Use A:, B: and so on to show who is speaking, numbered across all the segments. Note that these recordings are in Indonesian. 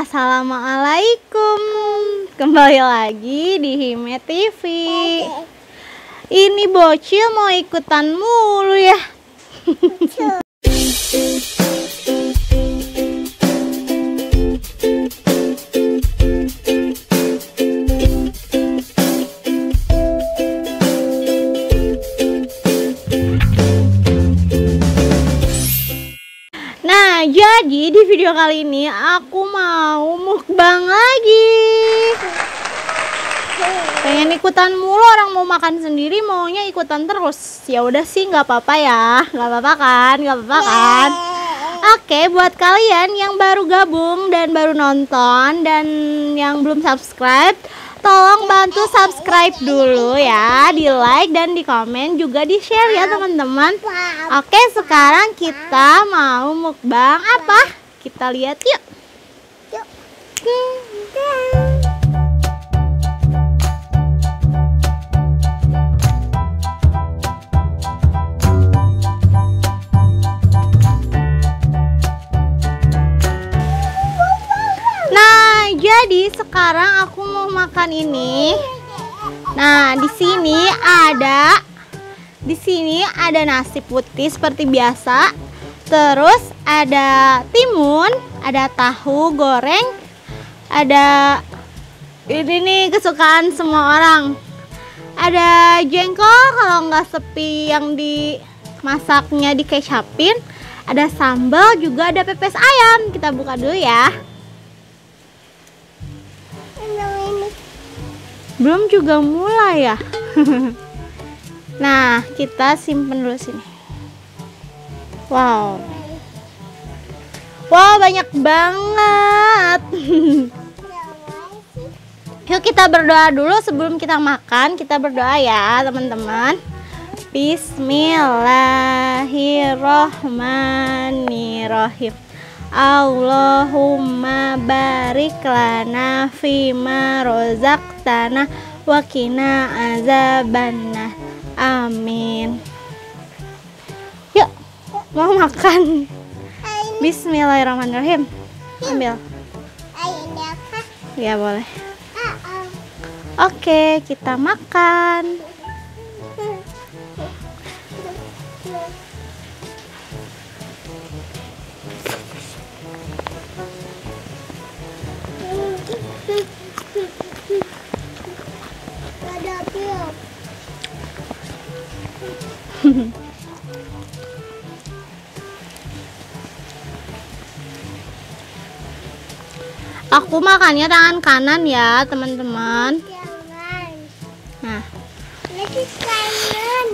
A: Assalamualaikum. Kembali lagi di Hime TV. Ini bocil mau ikutan mulu ya. Nah, jadi di video kali ini aku mau mukbang lagi. Pengen ikutan mulu, orang mau makan sendiri maunya ikutan terus. Ya udah sih, nggak apa-apa ya, nggak apa-apa kan, nggak apa-apa kan. Oke, buat kalian yang baru gabung dan baru nonton dan yang belum subscribe, tolong bantu subscribe dulu ya, di like dan di komen juga di share ya teman-teman. Oke, sekarang kita mau mukbang apa? Kita lihat yuk. Nah, jadi sekarang aku mau makan ini. Nah, di sini ada nasi putih seperti biasa. Terus ada timun, ada tahu goreng, ada ini nih kesukaan semua orang. Ada jengkol kalau nggak sepi yang dimasaknya dikecapin. Ada sambal, juga ada pepes ayam. Kita buka dulu ya. Belum juga mulai ya. Nah, kita simpen dulu sini. Wow, banyak banget. Yuk kita berdoa dulu sebelum kita makan. Kita berdoa ya teman-teman. Bismillahirrohmanirrohim. Allahumma barik lana fima rozaqtana wa qina azabannar. Amin. Yuk, mau makan. Bismillahirrahmanirrahim. Ambil. Ya boleh. Oke, kita makan. Aku makannya tangan kanan ya teman-teman. Nah, lagi kanan.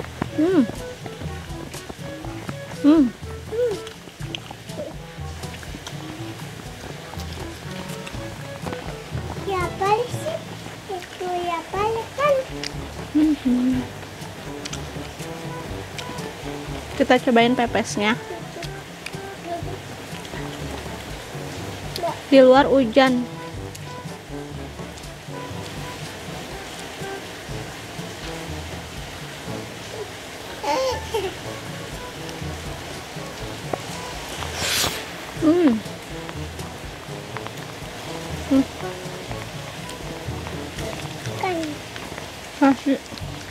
A: Ya balik sih, itu ya balik kan. Kita cobain pepesnya. Di luar hujan. Masih.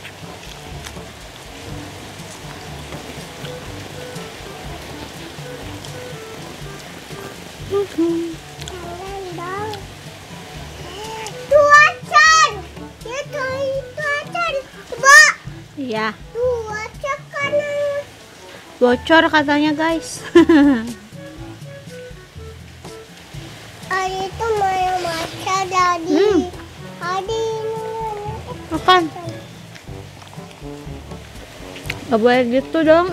A: Ya. Bocor katanya guys.
B: Itu mau makan dari.
A: Makan. Gak boleh gitu dong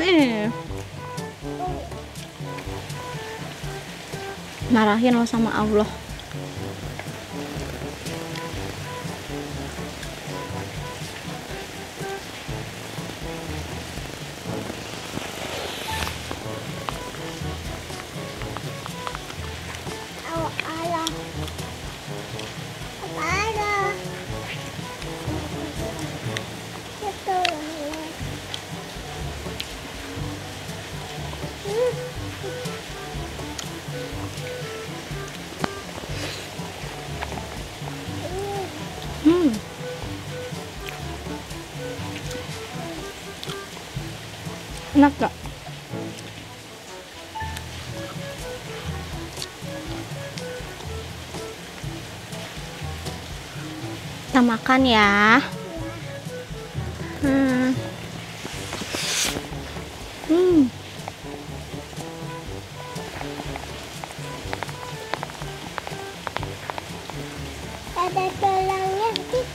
A: Marahin lo sama Allah. Enak gak? Kita makan ya.
B: Ada tulangnya.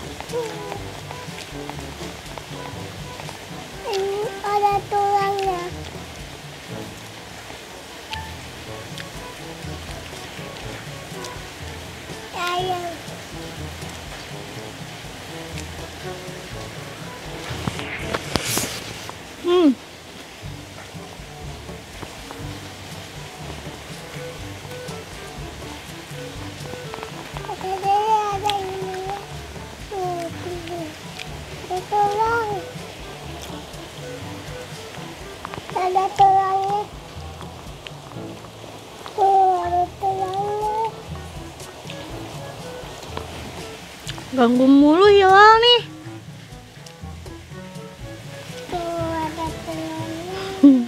B: Ini ada tulangnya. Ayam. Ada ini. Ada tulang. Ada tulangnya. Ada tulangnya.
A: Ganggu mulu Hilal nih.
B: Ada tulangnya.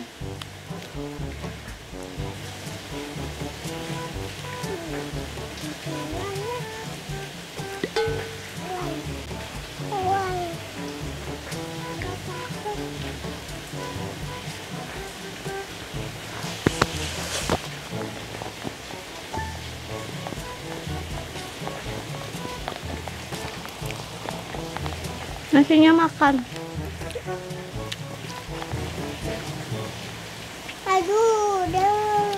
A: Nasinya makan.
B: Aduh, udah.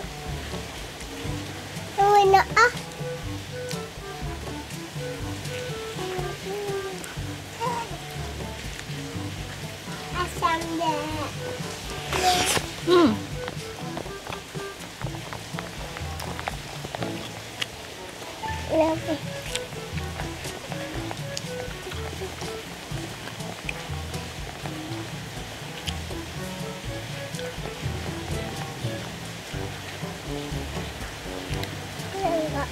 B: Enak ah. Asam deh. Lebih. Enggak.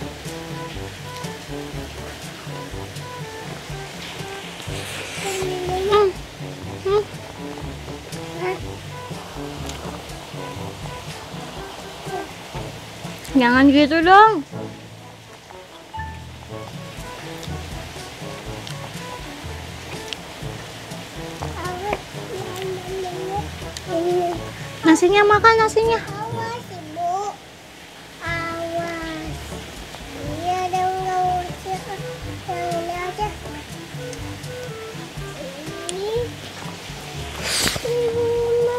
A: Jangan gitu dong. Nasinya makan nasinya.
B: Awas ibu, awas. Iya dong, nggak usah. Yang ini aja. Ini.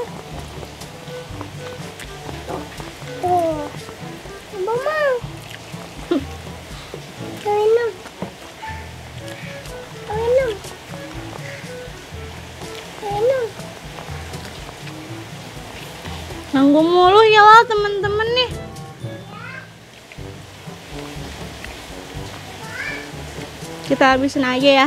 B: Tuh, ibu mau. Minum. Minum. Minum.
A: Ganggu mulu ya lah temen-temen nih. Kita habisin aja ya.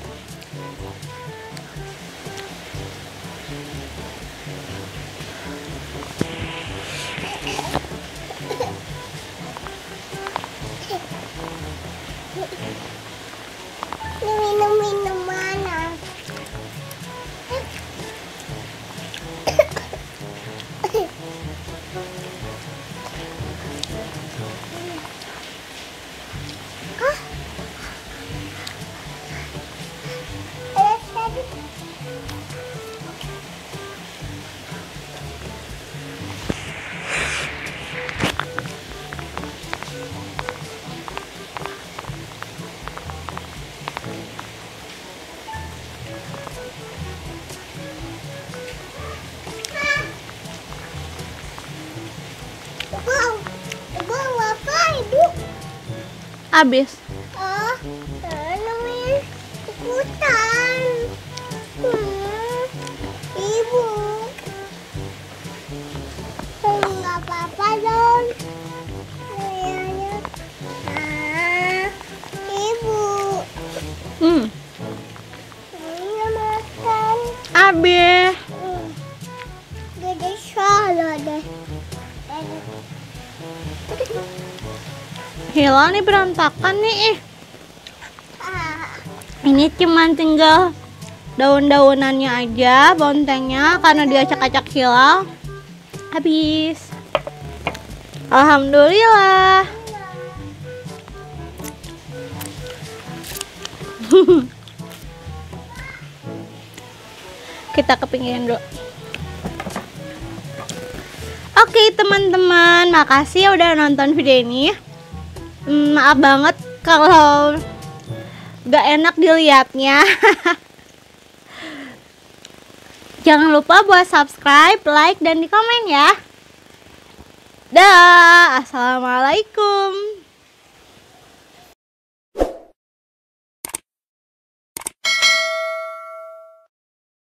B: Minum mana?
A: Habis.
B: Oh, namanya ikutan. Ibu. Enggak apa-apa dong. Kayaknya. Ibu. Ini makan.
A: Habis.
B: Gede salah deh.
A: Hilal nih berantakan nih. Ini cuman tinggal daun-daunannya aja, bontengnya karena dia acak-acak Hilal habis. Alhamdulillah. Kita kepingin dulu. Oke teman-teman, makasih ya udah nonton video ini. Maaf banget kalau gak enak dilihatnya. Jangan lupa buat subscribe, like, dan di komen ya. Dah, assalamualaikum.